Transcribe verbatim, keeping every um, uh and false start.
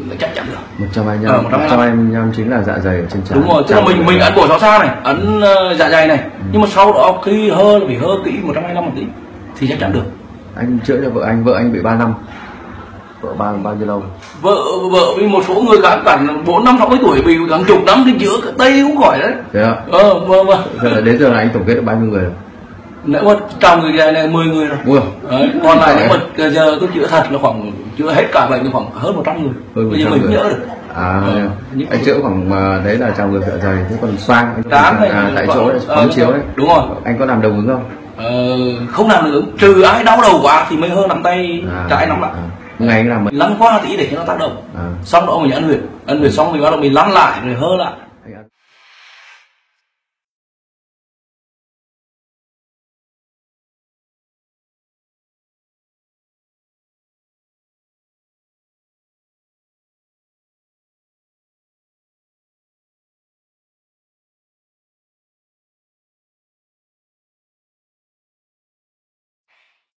là chắc chắn được. một trăm hai mươi lăm, một trăm hai mươi lăm chính là dạ dày ở trên trán. Đúng rồi, tức là mình mình ấn bổ sáu sao này, ấn uh, dạ dày này, ừ. nhưng mà sau đó khi hơ phải hơ kỹ một trăm hai mươi lăm một tí thì chắc chắn được. Anh chữa cho vợ anh, vợ anh bị ba năm. Vợ bao bao nhiêu lâu? Vợ vợ với một số người khác cản bốn năm sáu mươi tuổi bị hàng chục năm thì chữa cái tây cũng khỏi đấy. Thế ạ? Ờ vâng vâng. Giờ là đến giờ là anh tổng kết được bao nhiêu người rồi? Nếu mà trong người này là mười người rồi. Ui. Đấy, còn lại nếu mà giờ tôi chữa thật là khoảng chữa hết cả bệnh thì khoảng hơn một trăm người. Hơn Bây giờ mình nhớ được. À, ờ, anh chữa khoảng đấy là trào ngược dạ dày, thế còn xoang anh Trán này, à, tại còn, chỗ đấy, phóng chiếu đấy. Đúng rồi. Anh có làm đồng ứng không? Ờ, không làm được ứng, trừ ai đau đầu quá thì mới hơi nắm tay à, trái nắm lại. À. Ngày anh làm lăn qua tí để cho nó tác động. À. Xong đó mình ấn huyệt, ấn huyệt xong mình bắt đầu mình lăn lại rồi hơ lại.